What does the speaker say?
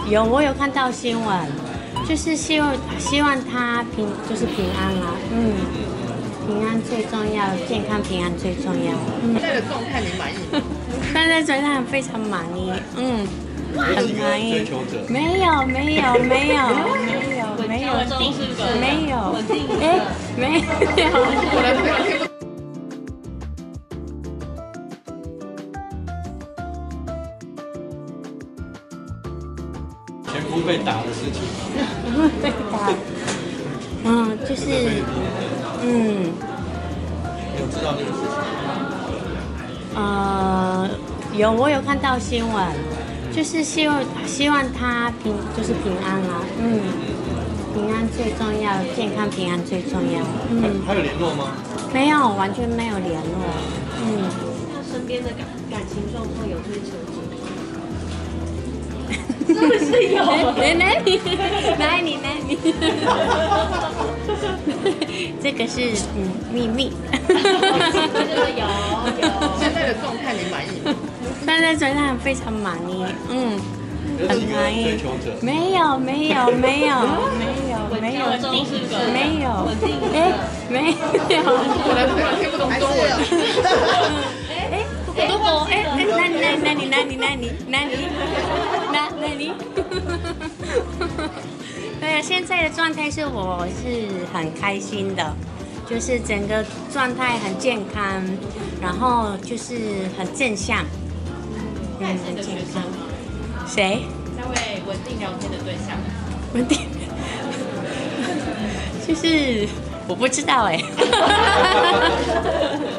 我有看到新闻，就是希望他平安啦，平安最重要，健康平安最重要。 现在的状态你满意吗？ 现在状态非常满意，很满意。没有， 前夫被打的事情， 被打，就是， 你有知道这个事情？ 我有看到新闻，就是希望他平安啦，平安最重要，健康平安最重要。 还有联络吗？ 没有，完全没有联络。 他身边的感情状况有追求者？ 是不是有？哪里？这个是秘密。 有。 现在的状态你满意吗？ 现在状态非常满意，很满意。没有， 听不懂中文。 如果那你，对，现在的状态我是很开心的，就是整个状态很健康，然后就是很正向，很健康。谁？ 那位稳定聊天的对象。 稳定，就是我不知道哎。